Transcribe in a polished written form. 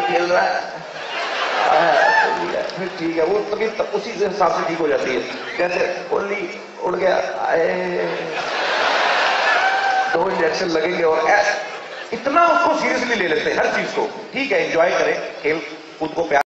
खेल रहा है, फिर ठीक है, वो तबीयत उसी से हिसाब से ठीक हो जाती है। जैसे कोहली उड़ गया, आए 2 इंजेक्शन लगेंगे, और इतना उसको सीरियसली ले लेते हैं हर चीज को। ठीक है, एंजॉय करें, खेल कूद को प्यार